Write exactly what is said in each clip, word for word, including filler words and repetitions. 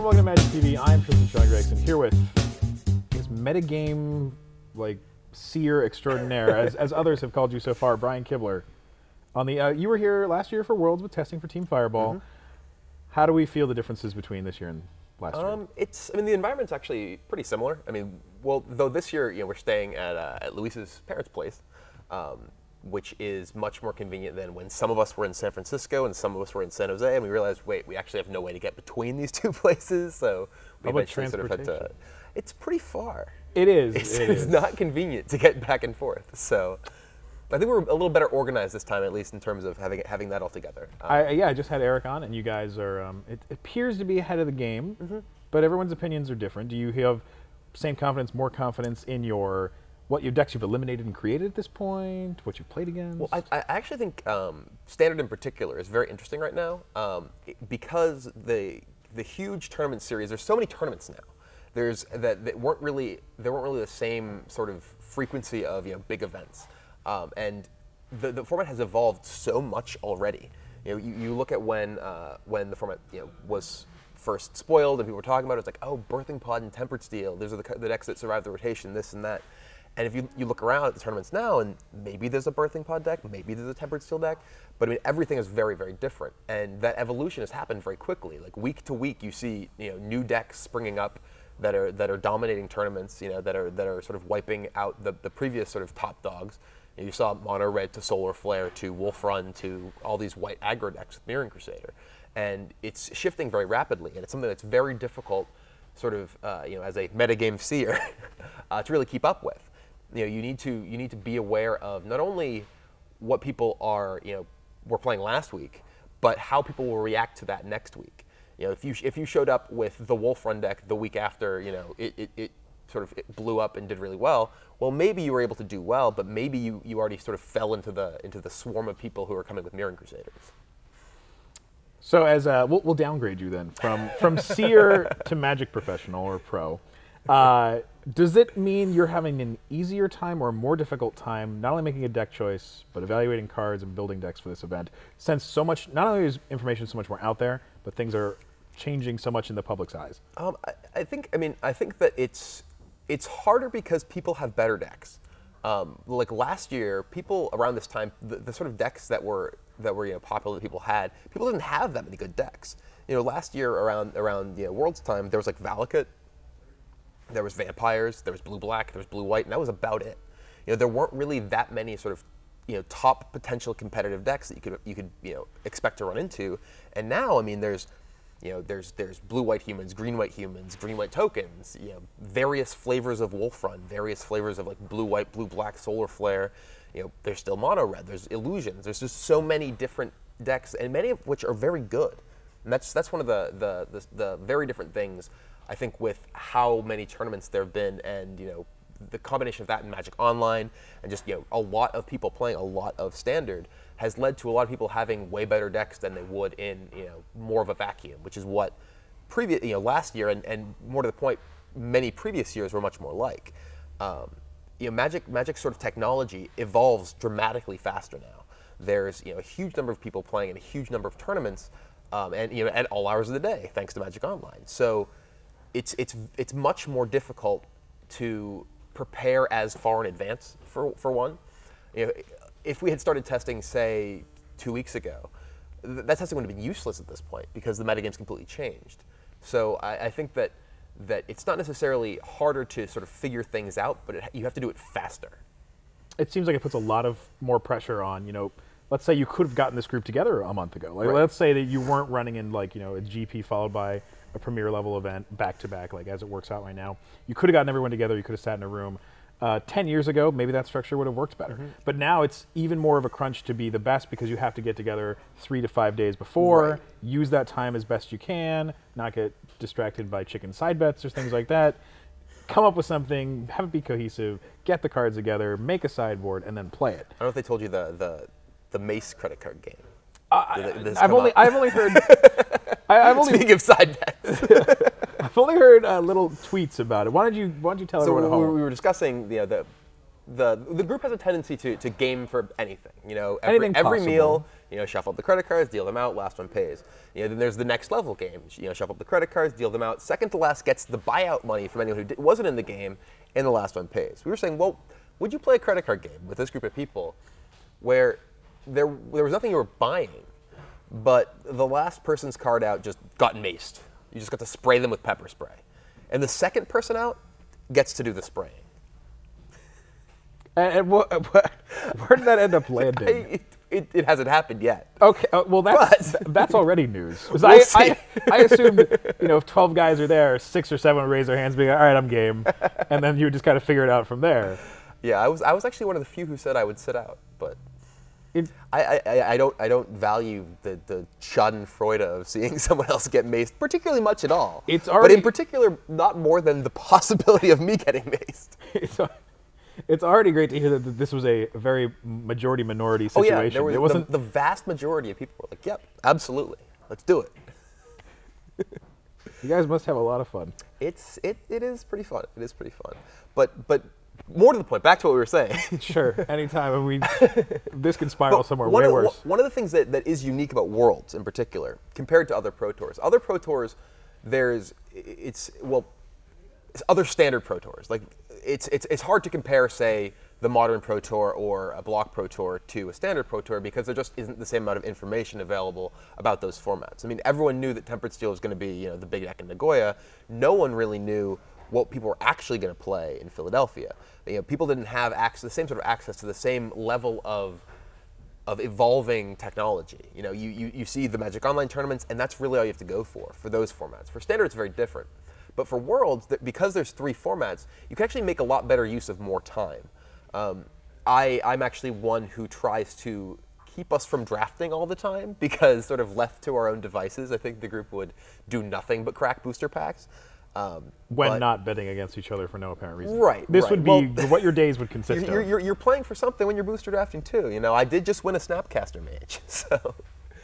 welcome to Magic T V. I'm Tristan Shaun Gregson here with this metagame like seer extraordinaire, as, as others have called you so far, Brian Kibler. On the uh, you were here last year for Worlds with testing for Team Fireball. Mm-hmm. How do we feel the differences between this year and last um, year? It's I mean the environment's actually pretty similar. I mean, well, though this year you know we're staying at uh, at Luis's parents' place. Um, which is much more convenient than when some of us were in San Francisco and some of us were in San Jose, and we realized, wait, we actually have no way to get between these two places, so we How about eventually sort of had to. It's pretty far. It is. It's, it it's is. not convenient to get back and forth. So I think we're a little better organized this time, at least in terms of having having that all together. Um, I, yeah, I just had Eric on, and you guys are. Um, it appears to be ahead of the game, mm-hmm. but everyone's opinions are different. Do you have same confidence, more confidence in your what your decks you've eliminated and created at this point, what you've played against? Well, I, I actually think um, Standard in particular is very interesting right now um, it, because the the huge tournament series. There's so many tournaments now. There's that, that weren't really there weren't really the same sort of frequency of you know big events, um, and the the format has evolved so much already. You know, you, you look at when uh, when the format you know was first spoiled and people were talking about it. It's like, oh, Birthing Pod and Tempered Steel. Those are the, the decks that survived the rotation. This and that. And if you, you look around at the tournaments now, and maybe there's a Birthing Pod deck, maybe there's a Tempered Steel deck, but I mean everything is very, very different, and that evolution has happened very quickly. Like week to week, you see you know new decks springing up that are that are dominating tournaments, you know that are that are sort of wiping out the, the previous sort of top dogs. You know, you saw Mono Red to Solar Flare to Wolf Run to all these white aggro decks with Mirroring Crusader, and it's shifting very rapidly, and it's something that's very difficult, sort of uh, you know as a metagame seer, uh, to really keep up with. You know, you need to you need to be aware of not only what people are you know were playing last week, but how people will react to that next week. You know, if you if you showed up with the Wolf Run deck the week after, you know, it, it, it sort of it blew up and did really well. Well, maybe you were able to do well, but maybe you, you already sort of fell into the into the swarm of people who are coming with Mirroring Crusaders. So as uh, we'll, we'll downgrade you then from from seer to Magic professional or pro. Uh, does it mean you're having an easier time or a more difficult time not only making a deck choice, but evaluating cards and building decks for this event? Since so much, not only is information so much more out there, but things are changing so much in the public's eyes. Um, I, I think, I mean, I think that it's it's harder because people have better decks. Um, like last year, people around this time, the, the sort of decks that were that were you know popular that people had, people didn't have that many good decks. You know, last year around around you know Worlds time, there was like Valakut. There was Vampires, there was Blue-Black, there was Blue-White, and that was about it. You know, there weren't really that many sort of, you know, top potential competitive decks that you could you could you know expect to run into. And now, I mean, there's, you know, there's there's Blue-White humans, Green-White humans, Green-White tokens, you know, various flavors of Wolf Run, various flavors of like Blue-White, Blue-Black, Solar Flare. You know, there's still Mono Red, there's Illusions. There's just so many different decks, and many of which are very good. And that's that's one of the the the, the very different things. I think with how many tournaments there have been, and you know, the combination of that and Magic Online, and just you know, a lot of people playing a lot of Standard, has led to a lot of people having way better decks than they would in you know more of a vacuum, which is what previous you know last year and, and more to the point, many previous years were much more like. Um, you know, Magic Magic sort of technology evolves dramatically faster now. There's you know a huge number of people playing in a huge number of tournaments, um, and you know at all hours of the day, thanks to Magic Online. So It's it's it's much more difficult to prepare as far in advance for for one. You know, if we had started testing, say, two weeks ago, th that testing would have been useless at this point because the metagame's completely changed. So I, I think that that it's not necessarily harder to sort of figure things out, but it, you have to do it faster. It seems like it puts a lot of more pressure on, you know, let's say you could have gotten this group together a month ago. Like, right. Let's say that you weren't running in like, you know, a G P followed by a premier level event back to back, like as it works out right now. You could have gotten everyone together, you could have sat in a room. Uh, ten years ago, maybe that structure would have worked better. Mm-hmm. But now it's even more of a crunch to be the best because you have to get together three to five days before, right. Use that time as best you can, not get distracted by chicken side bets or things like that. Come up with something, have it be cohesive, get the cards together, make a sideboard, and then play it. I don't know if they told you the the, the Mace credit card game. Uh, I've only up? I've only heard. I, I've only, Speaking of side bets, I've only heard uh, little tweets about it. Why don't you Why don't you tell so everyone at home? We were discussing you know, the the the group has a tendency to, to game for anything. You know, every, Anything every possible. meal, you know, shuffle up the credit cards, deal them out, last one pays. You know, then there's the next level game. You know, shuffle up the credit cards, deal them out. Second to last gets the buyout money from anyone who di- wasn't in the game, and the last one pays. We were saying, well, would you play a credit card game with this group of people where there there was nothing you were buying, but the last person's card out just got maced. You just got to spray them with pepper spray. And the second person out gets to do the spraying. And, and what, what, where did that end up landing? I, it, it, it hasn't happened yet. Okay, uh, well that's But- that's already news. 'Cause We'll I, see. I I assumed, you know, if twelve guys are there, six or seven would raise their hands, being like, all right, I'm game, and then you would just kind of figure it out from there. Yeah, I was I was actually one of the few who said I would sit out, but It, I, I, I don't I don't value the, the schadenfreude of seeing someone else get maced particularly much at all. It's but already- in particular, not more than the possibility of me getting maced. it's, it's already great to hear that this was a very majority minority Oh situation. yeah, there was it wasn't. the, the vast majority of people were like, "Yep, absolutely, let's do it." You guys must have a lot of fun. It's it, it is pretty fun. It is pretty fun. But but more to the point, back to what we were saying. Sure, anytime. I mean, this can spiral But somewhere one way of, worse. One of the things that, that is unique about Worlds in particular, compared to other Pro Tours, other Pro Tours, there's it's well, it's other standard Pro Tours. Like it's it's it's hard to compare, say, the modern Pro Tour or a block Pro Tour to a standard Pro Tour because there just isn't the same amount of information available about those formats. I mean, everyone knew that Tempered Steel was going to be, you know, the big deck in Nagoya. No one really knew what people were actually going to play in Philadelphia. You know, people didn't have access, the same sort of access to the same level of of evolving technology. You know, you, you, you see the Magic Online tournaments, and that's really all you have to go for, for those formats. For Standard, it's very different. But for Worlds, th- because there's three formats, you can actually make a lot better use of more time. Um, I, I'm actually one who tries to keep us from drafting all the time, because sort of left to our own devices, I think the group would do nothing but crack booster packs. Um, When but- not betting against each other for no apparent reason. Right, This right. would be Well, what your days would consist You're, of. you're, you're playing for something when you're booster drafting too. You know, I did just win a Snapcaster mage, so.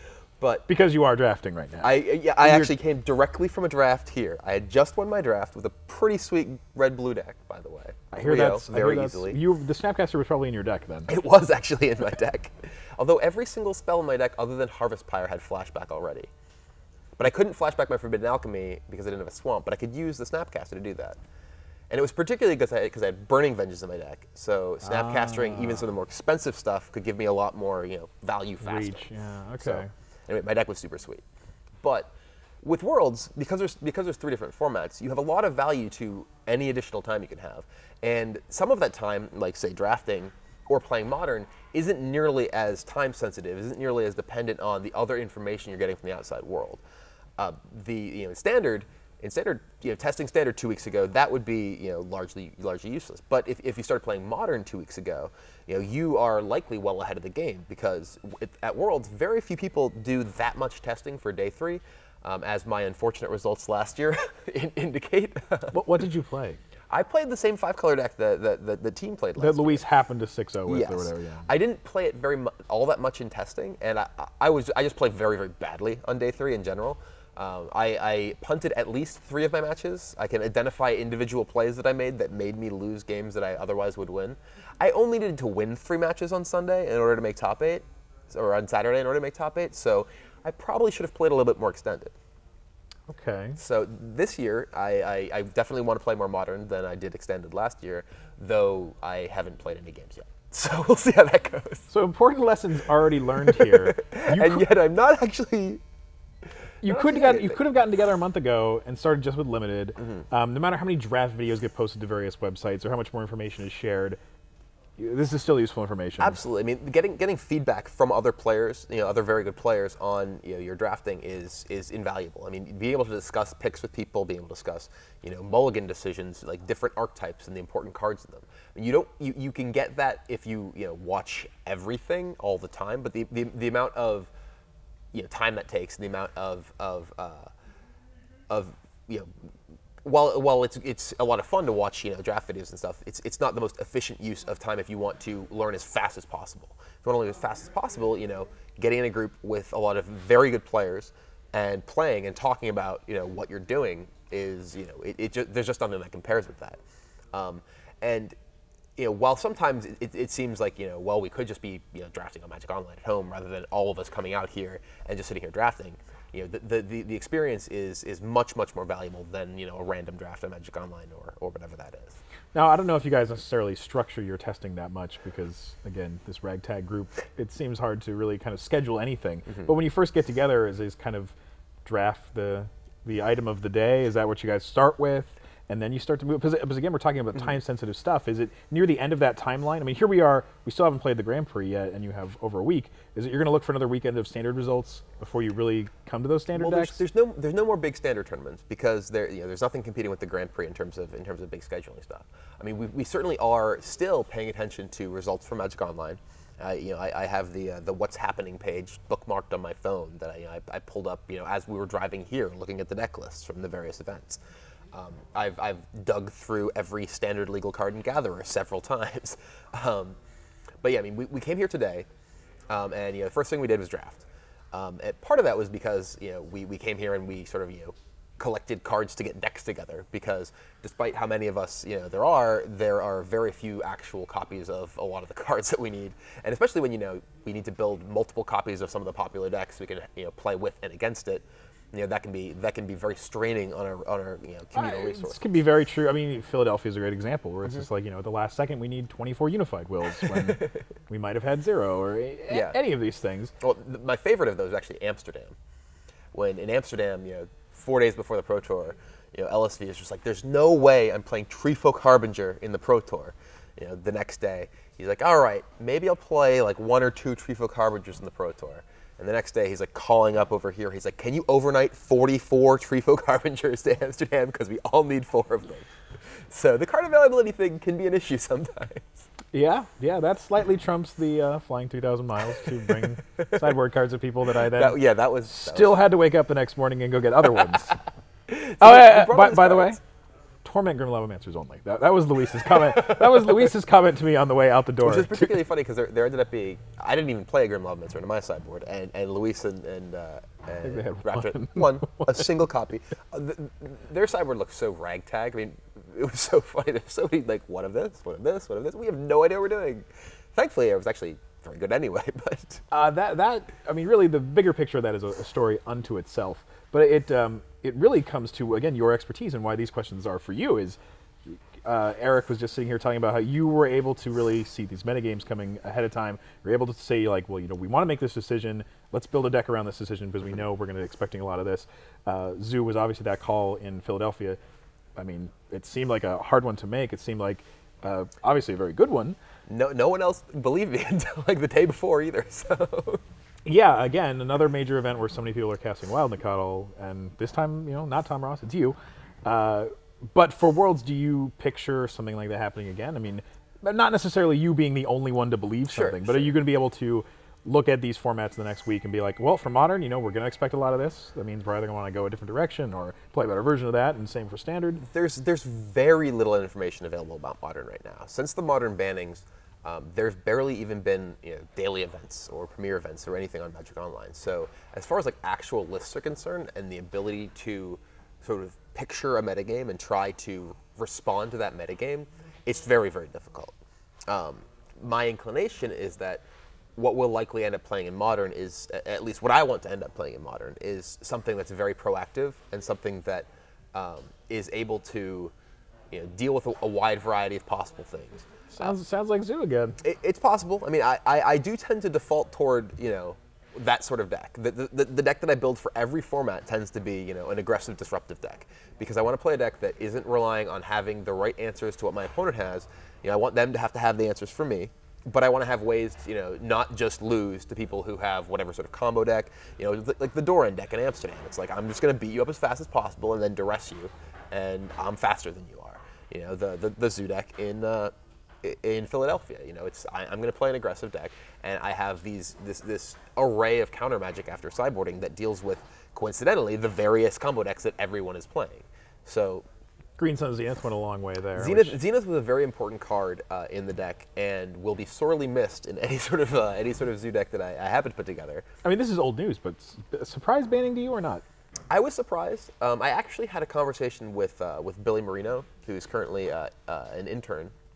But Because you are drafting right now. I yeah, I You're- actually came directly from a draft here. I had just won my draft with a pretty sweet red blue deck, by the way. I hear three oh, that's I very hear that's, easily. You, the Snapcaster was probably in your deck then. It was actually in my deck, although every single spell in my deck, other than Harvest Pyre, had flashback already. But I couldn't flashback my Forbidden Alchemy because I didn't have a swamp. But I could use the Snapcaster to do that. And it was particularly because I, because I had Burning Vengeance in my deck, so Snapcastering Ah. even some of the more expensive stuff could give me a lot more, you know, value faster. Reach, yeah, okay. So, anyway, my deck was super sweet. But with Worlds, because there's because there's three different formats, you have a lot of value to any additional time you can have. And some of that time, like say drafting or playing Modern, isn't nearly as time sensitive, isn't nearly as dependent on the other information you're getting from the outside world. Uh, the you know standard in standard you know testing standard two weeks ago, that would be you know largely largely useless. But if, if you started playing Modern two weeks ago, you know you are likely well ahead of the game, because it, at Worlds very few people do that much testing for day three, um, as my unfortunate results last year in, indicate. What, what did you play? I played the same five color deck that that the, the team played last That year. Luis happened to six oh with Yes. or whatever, yeah. I didn't play it very mu- all that much in testing, and I, I was I just played very very badly on day three in general. Um, I, I punted at least three of my matches. I can identify individual plays that I made that made me lose games that I otherwise would win. I only needed to win three matches on Sunday in order to make top eight, or on Saturday in order to make top eight. So I probably should have played a little bit more extended. Okay. So this year, I, I, I definitely want to play more Modern than I did extended last year, though I haven't played any games yet. So we'll see how that goes. So important lessons already learned here. You and could, yet I'm not actually. you not could doing have got, you anything. could have gotten together a month ago and started just with limited. Mm-hmm. Um, no matter how many draft videos get posted to various websites or how much more information is shared, this is still useful information. Absolutely. I mean, getting getting feedback from other players, you know, other very good players on you know your drafting is is invaluable. I mean, being able to discuss picks with people, being able to discuss you know mulligan decisions, like different archetypes and the important cards in them. I mean, you don't you, you can get that if you you know watch everything all the time, but the the, the amount of you know time that takes, and the amount of of uh, of you know. While, while it's it's a lot of fun to watch, you know, draft videos and stuff, it's it's not the most efficient use of time if you want to learn as fast as possible. If you want to learn as fast as possible, you know, getting in a group with a lot of very good players and playing and talking about, you know, what you're doing is, you know, it, it ju- there's just nothing that compares with that. Um, and you know, while sometimes it, it seems like, you know, well, we could just be, you know, drafting on Magic Online at home rather than all of us coming out here and just sitting here drafting. You know, the, the, the, the experience is is much, much more valuable than, you know, a random draft on Magic Online or, or whatever that is. Now, I don't know if you guys necessarily structure your testing that much because, again, this ragtag group, it seems hard to really kind of schedule anything. Mm-hmm. But when you first get together, is, is kind of draft the the item of the day? Is that what you guys start with? And then you start to move, because, because again, we're talking about mm-hmm. time-sensitive stuff. Is it near the end of that timeline? I mean, here we are, we still haven't played the Grand Prix yet, and you have over a week. Is it you're going to look for another weekend of standard results before you really come to those standard well, decks? There's, there's no there's no more big standard tournaments because there you know there's nothing competing with the Grand Prix in terms of in terms of big scheduling stuff. I mean, we, we certainly are still paying attention to results from Magic Online. Uh, you know, I, I have the uh, the what's happening page bookmarked on my phone that I, you know, I I pulled up you know as we were driving here, looking at the deck lists from the various events. Um, I've, I've dug through every standard legal card and gatherer several times. Um, but yeah, I mean, we, we came here today, um, and you know, the first thing we did was draft. Um, and part of that was because you know we, we came here and we sort of you know collected cards to get decks together. Because despite how many of us you know there are, there are very few actual copies of a lot of the cards that we need. And especially when you know we need to build multiple copies of some of the popular decks we can you know play with and against it. You know, that can be that can be very straining on our on our you know communal uh, resource. This can be very true. I mean, Philadelphia is a great example where it's mm-hmm. just like you know, at the last second we need twenty-four unified wills when we might have had zero or a, yeah. any of these things. Well, th- my favorite of those is actually Amsterdam. When in Amsterdam, you know, four days before the Pro Tour, you know, L S V is just like, there's no way I'm playing Treefolk Harbinger in the Pro Tour. You know, the next day he's like, all right, maybe I'll play like one or two Treefolk Harbingers in the Pro Tour. And the next day, he's like calling up over here. He's like, can you overnight forty-four Treefolk Harbingers to Amsterdam? Because we all need four of them. So the card availability thing can be an issue sometimes. Yeah, yeah, that slightly trumps the uh, flying three thousand miles to bring sideboard cards to people that I then that, yeah, that was, that still was... had to wake up the next morning and go get other ones. so oh, yeah, by, by the way, Torment Grim Lavancers only. That, that was Luis's comment. That was Luis's comment to me on the way out the door. Which is particularly funny because there, there ended up being, I didn't even play a Grim Lavamancer into my sideboard, and, and Luis and, and, uh, and they had Raptor, one. one, a single copy. Uh, the, their sideboard looked so ragtag. I mean, it was so funny. There's so many, like, one of this, one of this, one of this. We have no idea what we're doing. Thankfully, it was actually very good anyway, but. Uh, that, that, I mean, really, the bigger picture of that is a, a story unto itself. But it, um, it really comes to, again, your expertise and why these questions are for you is, Uh, Eric was just sitting here telling about how you were able to really see these metagames coming ahead of time. You're able to say, like, well, you know, we want to make this decision. Let's build a deck around this decision because we know we're going to be expecting a lot of this. Uh, Zoo was obviously that call in Philadelphia. I mean, it seemed like a hard one to make. It seemed like, uh, obviously, a very good one. No, no one else believed me until, like, the day before either, so... Yeah, again, another major event where so many people are casting Wild Nicodle, and this time, you know, not Tom Ross, it's you. Uh, But for Worlds, do you picture something like that happening again? I mean, not necessarily you being the only one to believe sure, something, but sure. are you going to be able to look at these formats the next week and be like, well, for Modern, you know, we're going to expect a lot of this. That means we're either going to want to go a different direction or play a better version of that, and same for Standard. There's there's very little information available about Modern right now. Since the Modern bannings, um, there's barely even been you know, daily events or premier events or anything on Magic Online. So as far as like actual lists are concerned and the ability to sort of picture a metagame and try to respond to that metagame, it's very, very difficult. Um, my inclination is that what we'll likely end up playing in Modern is, at least what I want to end up playing in Modern, is something that's very proactive and something that um, is able to you know, deal with a, a wide variety of possible things. Sounds, uh, sounds like Zoo again. It, it's possible. I mean, I, I, I do tend to default toward, you know, that sort of deck. The, the, the deck that I build for every format tends to be, you know, an aggressive, disruptive deck. Because I want to play a deck that isn't relying on having the right answers to what my opponent has. You know, I want them to have to have the answers for me. But I want to have ways, to, you know, not just lose to people who have whatever sort of combo deck. You know, like the Doran deck in Amsterdam. It's like, I'm just going to beat you up as fast as possible and then duress you. And I'm faster than you are. You know, the, the, the Zoo deck in... Uh, in Philadelphia, you know, it's I, I'm going to play an aggressive deck, and I have these this this array of counter magic after sideboarding that deals with, coincidentally, the various combo decks that everyone is playing. So, Green Sun Zenith went a long way there. Zenith, Zenith was a very important card uh, in the deck, and will be sorely missed in any sort of uh, any sort of Zoo deck that I, I happen to put together. I mean, this is old news, but surprise banning to you or not? I was surprised. Um, I actually had a conversation with uh, with Billy Marino, who's currently uh, uh, an intern.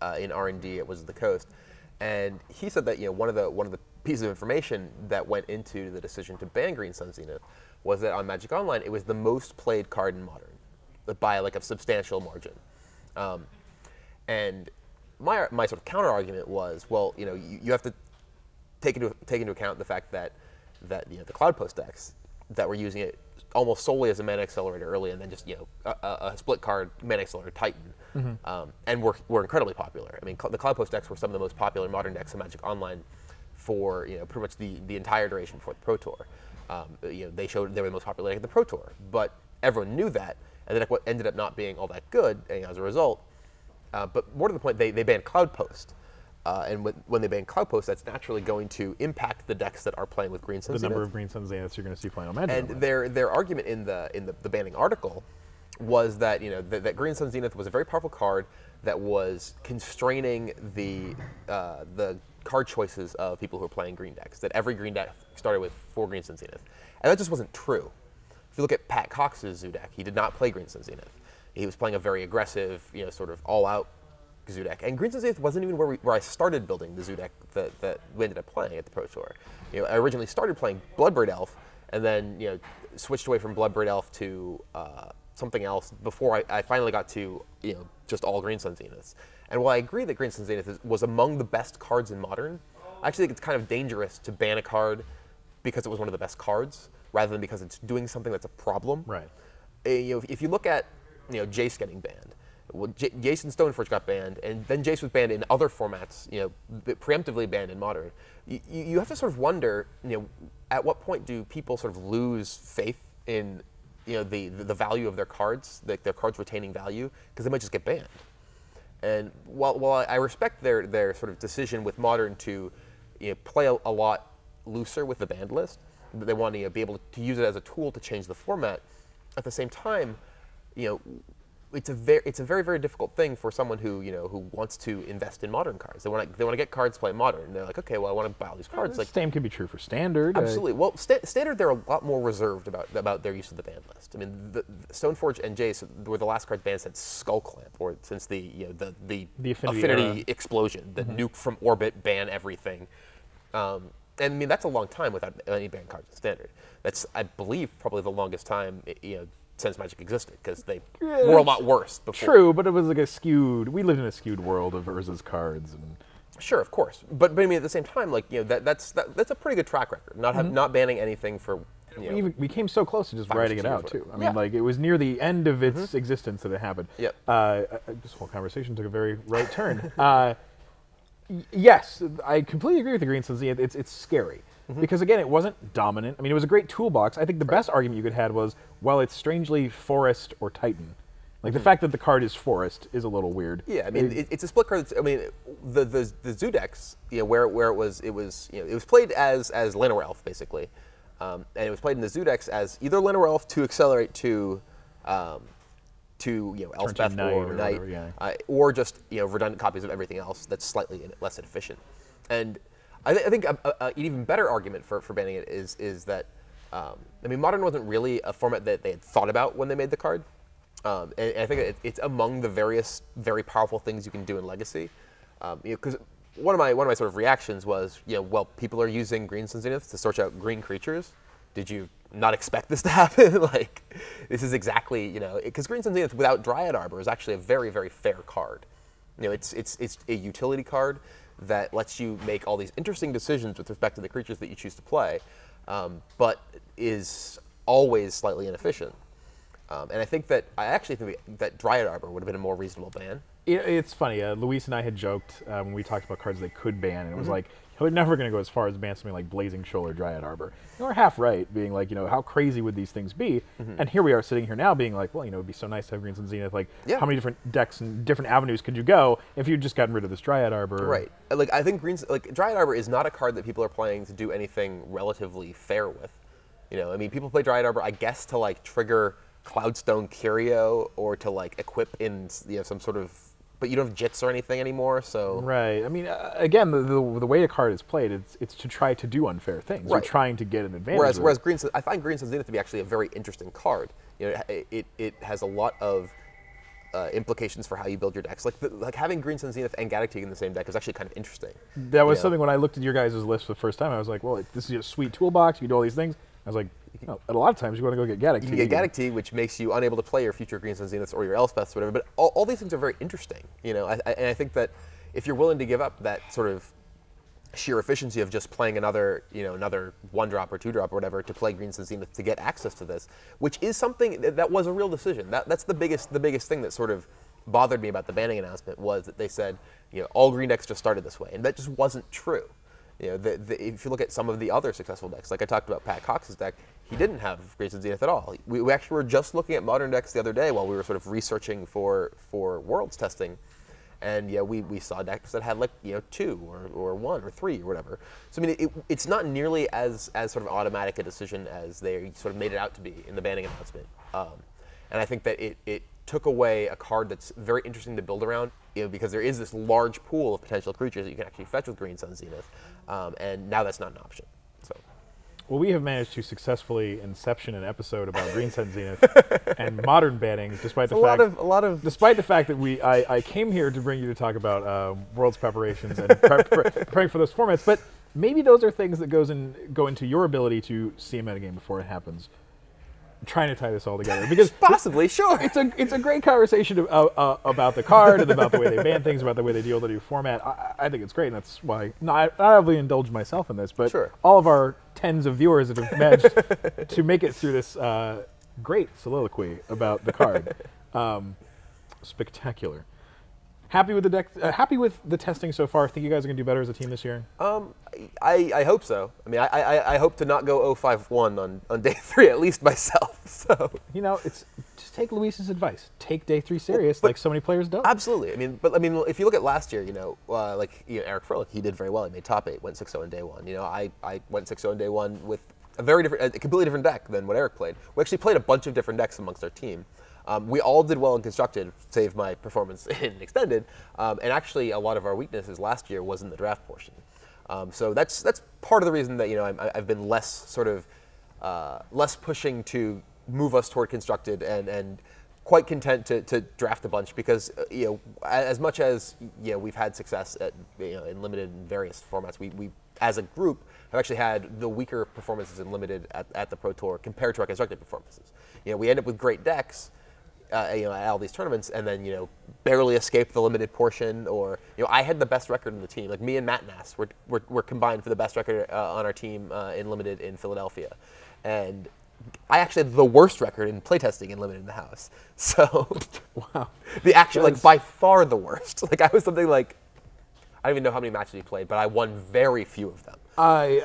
uh, in R and D at Wizards of the Coast, and he said that you know one of the one of the pieces of information that went into the decision to ban Green Sun Zenith was that on Magic Online it was the most played card in Modern, by like a substantial margin. Um, and my my sort of counter argument was, well, you know, you, you have to take into take into account the fact that that you know the Cloud Post decks that were using it almost solely as a mana accelerator early, and then just you know a, a, a split card mana accelerator Titan, mm-hmm. um, and were were incredibly popular. I mean, cl- the Cloud Post decks were some of the most popular Modern decks in Magic Online for you know pretty much the, the entire duration before the Pro Tour. Um, you know, they showed they were the most popular deck at the Pro Tour, but everyone knew that, and the deck ended up not being all that good you know, as a result. Uh, but more to the point, they they banned Cloud Post. Uh, and when, when they ban Cloud Post, that's naturally going to impact the decks that are playing with Green Sun The Zenith. number of Green Sun Zeniths you're going to see playing on Magic. And their their argument in the in the, the banning article was that you know that, that Green Sun Zenith was a very powerful card that was constraining the uh, the card choices of people who are playing green decks. That every green deck started with four Green Sun Zenith, and that just wasn't true. If you look at Pat Cox's Zoo deck, he did not play Green Sun Zenith. He was playing a very aggressive, you know, sort of all-out Zoo deck, and Green Sun Zenith wasn't even where, we, where I started building the Zoo deck that, that we ended up playing at the Pro Tour. You know, I originally started playing Bloodbraid Elf, and then you know switched away from Bloodbraid Elf to uh, something else before I, I finally got to you know just all Green Sun Zeniths. And while I agree that Green Sun Zenith is, was among the best cards in Modern, I actually think it's kind of dangerous to ban a card because it was one of the best cards, rather than because it's doing something that's a problem. Right. Uh, you know, if, if you look at you know Jace getting banned. Well, J- Jason Stoneforge got banned, and then Jace was banned in other formats, you know, preemptively banned in Modern. You, you have to sort of wonder, you know, at what point do people sort of lose faith in, you know, the, the, the value of their cards, like their cards retaining value, because they might just get banned. And while, while I respect their, their sort of decision with Modern to, you know, play a, a lot looser with the banned list, they want to you know, be able to use it as a tool to change the format. At the same time, you know, it's a very it's a very very difficult thing for someone who you know who wants to invest in Modern cards. They want to they want to get cards play Modern. And they're like, okay, well, I want to buy all these cards. The like same could be true for Standard. Absolutely. Well, sta- Standard they're a lot more reserved about about their use of the ban list. I mean, the, the Stoneforge and Jace were the last cards banned since Skull Clamp, or since the you know the the, The Affinity Affinity era. explosion, the mm-hmm. nuke from orbit, ban everything. Um, and I mean that's a long time without any banned cards in Standard. That's I believe probably the longest time you know. since Magic existed, because they yeah, were a lot worse before. True, but it was like a skewed. We lived in a skewed world of Urza's cards, and sure, of course, but but I mean at the same time, like you know that that's that, that's a pretty good track record. Not have, mm-hmm. not banning anything for. You know, we, even, we came so close to just writing it out too. I mean, yeah. like it was near the end of its mm-hmm. existence that it happened. Yep. Uh, this whole conversation took a very right turn. uh, y- yes, I completely agree with the Green Sun Zenith. It's it's scary. Mm-hmm. Because again, it wasn't dominant. I mean, it was a great toolbox. I think the right. best argument you could have was, well, it's strangely Forest or Titan. Like mm-hmm. the fact that the card is Forest is a little weird. Yeah, I mean, it, it's a split card. That's, I mean, the the the Zoo decks, you know, where where it was it was you know it was played as as Llanowar Elf basically, um, and it was played in the Zoo decks as either Llanowar Elf to accelerate to. Um, to you know Elspeth Knight or, or Knight, whatever, yeah. uh, or just you know redundant copies of everything else that's slightly less efficient, and. I, th- I think a, a, an even better argument for, for banning it is is that um, I mean Modern wasn't really a format that they had thought about when they made the card, um, and, and I think it, it's among the various very powerful things you can do in Legacy, um, you know, because one of my one of my sort of reactions was you know well people are using Green Sun Zenith to search out green creatures. Did you not expect this to happen? Like this is exactly you know because Green Sun Zenith without Dryad Arbor is actually a very very fair card. You know it's it's it's a utility card that lets you make all these interesting decisions with respect to the creatures that you choose to play, um, but is always slightly inefficient. Um, and I think that I actually think that Dryad Arbor would have been a more reasonable ban. It, it's funny. Uh, Luis and I had joked uh, when we talked about cards they could ban, and it was mm-hmm. like, we're never going to go as far as ban something like Blazing Shoal or Dryad Arbor. And we're half right, being like, you know, how crazy would these things be? Mm-hmm. And here we are sitting here now being like, well, you know, it'd be so nice to have Green Sun Zenith. Like, yeah. how many different decks and different avenues could you go if you'd just gotten rid of this Dryad Arbor? Right. Like, I think Green, like Dryad Arbor is not a card that people are playing to do anything relatively fair with. You know, I mean, people play Dryad Arbor, I guess, to like trigger Cloudstone Curio or to like equip in, you know, some sort of. But you don't have Jits or anything anymore, so... Right. I mean, uh, again, the, the the way a card is played, it's it's to try to do unfair things. Right. You're trying to get an advantage. Whereas, with whereas it. Green, I find Green Sun Zenith to be actually a very interesting card. You know, it, it, it has a lot of uh, implications for how you build your decks. Like the, like having Green Sun Zenith and Gaddock Teeg in the same deck is actually kind of interesting. That was you know? something when I looked at your guys' list for the first time. I was like, well, this is a sweet toolbox. You do all these things. I was like, no, at a lot of times you want to go get Gaddock Teeg. You can get Gaddock Teeg, which makes you unable to play your future Green Sun Zeniths or your Elspeths or whatever. But all, all these things are very interesting. You know, I, I, and I think that if you're willing to give up that sort of sheer efficiency of just playing another, you know, another one drop or two drop or whatever to play Green Sun Zenith to get access to this, which is something that, that was a real decision. That, that's the biggest, the biggest thing that sort of bothered me about the banning announcement was that they said, you know, all green decks just started this way, and that just wasn't true. You know, the, the, if you look at some of the other successful decks, like I talked about Pat Cox's deck, he didn't have Green Sun Zenith at all. We, we actually were just looking at modern decks the other day while we were sort of researching for for Worlds testing. And yeah, we, we saw decks that had like, you know, two or, or one or three or whatever. So I mean, it, it's not nearly as, as sort of automatic a decision as they sort of made it out to be in the banning announcement. Um, and I think that it, it took away a card that's very interesting to build around, you know, because there is this large pool of potential creatures that you can actually fetch with Green Sun Zenith. Um, and now that's not an option. So. Well, we have managed to successfully inception an episode about Green Sun Zenith and modern banning, despite the a fact lot of, a lot of despite the fact that we I, I came here to bring you to talk about uh, World's preparations and pre pre preparing for those formats. But maybe those are things that goes in go into your ability to see a metagame before it happens. I'm trying to tie this all together because possibly sure it's a it's a great conversation of, uh, uh, about the card and about the way they ban things, about the way they deal with the new format. I, I think it's great, and that's why not I really indulge myself in this, but sure. all of our tens of viewers that have managed to make it through this uh, great soliloquy about the card. Um, spectacular. Happy with the deck. Uh, happy with the testing so far. Think you guys are gonna do better as a team this year? Um, I, I hope so. I mean, I, I, I hope to not go oh five one on, on day three, at least myself. So you know, it's just take Luis's advice. Take day three serious, but like so many players don't. Absolutely. I mean, but I mean, if you look at last year, you know, uh, like you know, Eric Froelich, he did very well. He made top eight, went six oh on day one. You know, I, I went six oh on day one with a very different, a completely different deck than what Eric played. We actually played a bunch of different decks amongst our team. Um, we all did well in Constructed, save my performance in Extended, um, and actually a lot of our weaknesses last year was in the draft portion. Um, so that's that's part of the reason that you know I'm, I've been less sort of uh, less pushing to move us toward Constructed and and quite content to, to draft a bunch because uh, you know as much as you know we've had success at you know in limited and various formats, we we as a group have actually had the weaker performances in limited at, at the Pro Tour compared to our Constructed performances. You know we end up with great decks. Uh, you know, at all these tournaments, and then you know, barely escape the limited portion. Or you know, I had the best record in the team. Like me and Matt Nass were were, were combined for the best record uh, on our team uh, in limited in Philadelphia, and I actually had the worst record in playtesting in limited in the house. So, wow, the actual like by far the worst. Like I was something like I don't even know how many matches we played, but I won very few of them. I,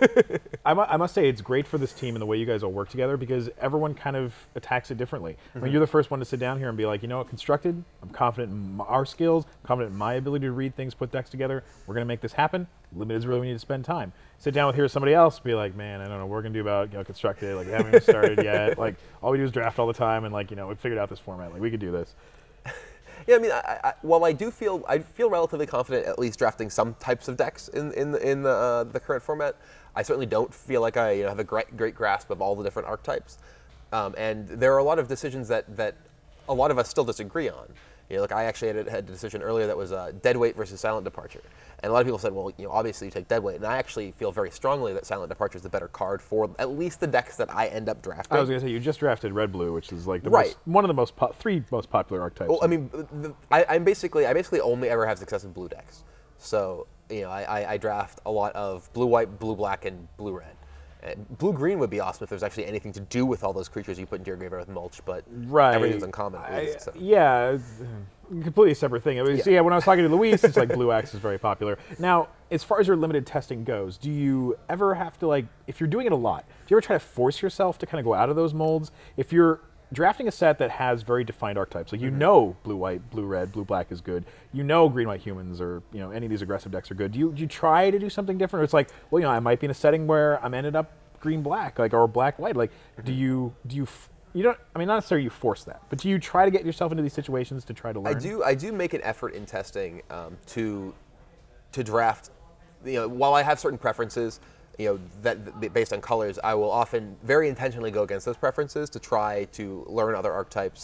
I, I must say it's great for this team and the way you guys all work together because everyone kind of attacks it differently. Mm-hmm. I mean, you're the first one to sit down here and be like, you know what, Constructed, I'm confident in our skills, confident in my ability to read things, put decks together. We're going to make this happen. Limited is really we need to spend time. Sit down with here somebody else, be like, man, I don't know what we're going to do about you know, Constructed. Like, we haven't even started yet. Like, all we do is draft all the time, and like, you know, we figured out this format. Like, we could do this. Yeah, I mean, I, I, while I do feel I feel relatively confident at least drafting some types of decks in in the, in the, uh, the current format, I certainly don't feel like I you know, have a great great grasp of all the different archetypes, um, and there are a lot of decisions that that a lot of us still disagree on. You know, like I actually had a, had a decision earlier that was uh, Deadweight versus Silent Departure, and a lot of people said, well, you know, obviously you take Deadweight, and I actually feel very strongly that Silent Departure is the better card for at least the decks that I end up drafting. I was gonna say you just drafted Red Blue, which is like the right. most, one of the most po three most popular archetypes. Well, I mean, the, I, I'm basically I basically only ever have success in blue decks, so you know I, I, I draft a lot of blue white, blue black, and blue red. Blue green would be awesome if there's actually anything to do with all those creatures you put into your graveyard with mulch, but right. everything's uncommon. At least, I, so. Yeah, it's a completely separate thing. I mean, yeah. So yeah, when I was talking to Luis, it's like Blue Axe is very popular. Now, as far as your limited testing goes, do you ever have to like, if you're doing it a lot, do you ever try to force yourself to kind of go out of those molds? If you're drafting a set that has very defined archetypes, like you mm-hmm. know blue white, blue red, blue black is good. You know green white humans or you know any of these aggressive decks are good. Do you do you try to do something different, or it's like, well, you know, I might be in a setting where I'm ended up green black, like or black white. Like, mm-hmm. do you do you you don't? I mean, not necessarily you force that, but do you try to get yourself into these situations to try to learn? I do. I do make an effort in testing um, to to draft. You know, while I have certain preferences, you know, that based on colors, I will often very intentionally go against those preferences to try to learn other archetypes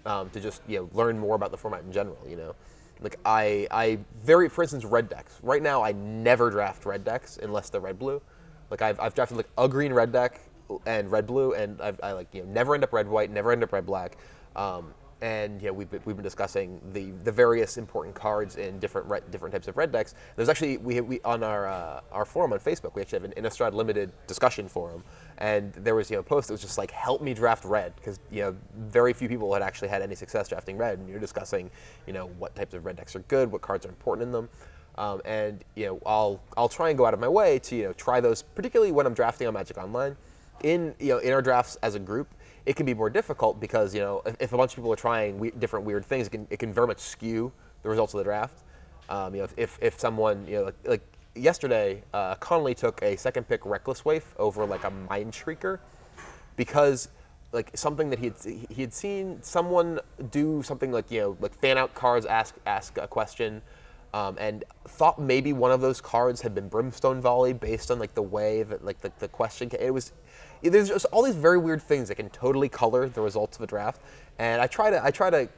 um, to just you know learn more about the format in general. You know, like I I very for instance red decks. Right now I never draft red decks unless they're red blue. Like I've I've drafted like a green red deck and red blue, and I've, I like you know never end up red white, never end up red black. Um, And you know, we've been, we've been discussing the, the various important cards in different red, different types of red decks. There's actually we, we on our uh, our forum on Facebook, we actually have an Innistrad Limited discussion forum, and there was you know a post that was just like help me draft red because you know very few people had actually had any success drafting red, and you're discussing you know what types of red decks are good, what cards are important in them, um, and you know I'll I'll try and go out of my way to you know try those, particularly when I'm drafting on Magic Online. In you know in our drafts as a group, it can be more difficult because you know if, if a bunch of people are trying we, different weird things, it can it can very much skew the results of the draft. Um, you know, if, if if someone you know like, like yesterday, uh, Connolly took a second pick Reckless Waif over like a Mind Shrieker because like something that he had he had seen someone do something like you know like fan out cards ask ask a question. Um, and thought maybe one of those cards had been Brimstone Volley based on like the way that like the, the question it was. There's just all these very weird things that can totally color the results of a draft, and I try to I try to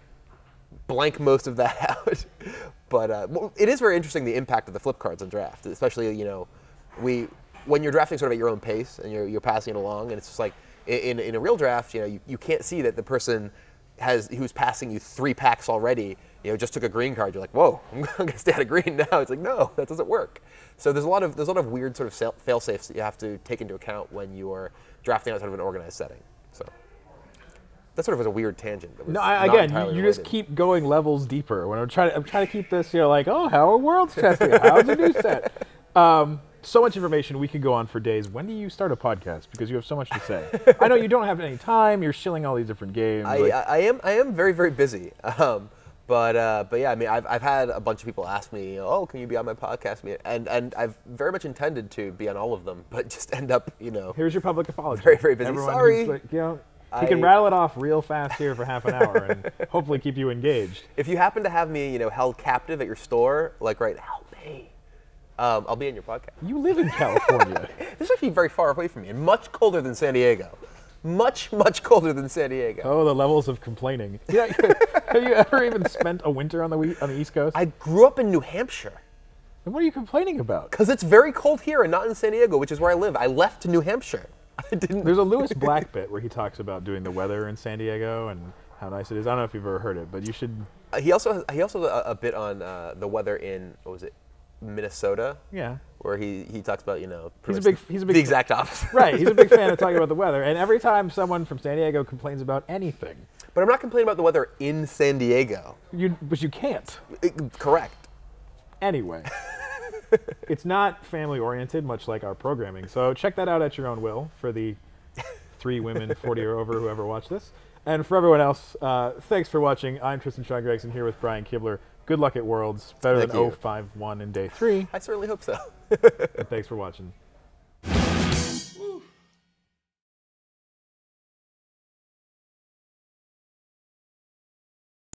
blank most of that out. But uh, it is very interesting the impact of the flip cards on draft, especially you know we when you're drafting sort of at your own pace and you're you're passing it along, and it's just like in in a real draft, you know you, you can't see that the person has who's passing you three packs already. You know, just took a green card. You're like, whoa, I'm gonna stay out of green now. It's like, no, that doesn't work. So there's a lot of there's a lot of weird sort of fail safes that you have to take into account when you're drafting outside of an organized setting. So that sort of was a weird tangent. That was no, I, again, you, you just keep going levels deeper. When I'm trying to I'm trying to keep this, you know, like, oh, how are worlds testing? How's a new set? Um, so much information. We could go on for days. When do you start a podcast? Because you have so much to say. I know you don't have any time. You're shilling all these different games. I, like, I, I am I am very very busy. Um, But uh, but yeah, I mean, I've I've had a bunch of people ask me, oh, can you be on my podcast? And and I've very much intended to be on all of them, but just end up, you know. Here's your public apology. Very very busy. Everyone Sorry. Like, you know, he I, can rattle it off real fast here for half an hour and hopefully keep you engaged. If you happen to have me, you know, held captive at your store, like right, help me. Um, I'll be in your podcast. You live in California. This is actually very far away from me and much colder than San Diego. Much, much colder than San Diego. Oh, the levels of complaining. Yeah, have you ever even spent a winter on the on the East Coast? I grew up in New Hampshire. And what are you complaining about? Because it's very cold here and not in San Diego, which is where I live. I left to New Hampshire. I didn't. There's a Lewis Black bit where he talks about doing the weather in San Diego and how nice it is. I don't know if you've ever heard it, but you should. Uh, he also has, he also has a, a bit on uh, the weather in what was it, Minnesota? Yeah. Where he, he talks about, you know, he's a big he's a big the exact opposite. Right. He's a big fan of talking about the weather, and every time someone from San Diego complains about anything. But I'm not complaining about the weather in San Diego. You but you can't. It, correct. Anyway. It's not family oriented, much like our programming. So check that out at your own will for the three women forty or over who ever watch this. And for everyone else, uh, thanks for watching. I'm Tristan Shaun Gregson here with Brian Kibler. Good luck at Worlds. Better Thank than you. oh five one in day three. I certainly hope so. And thanks for watching.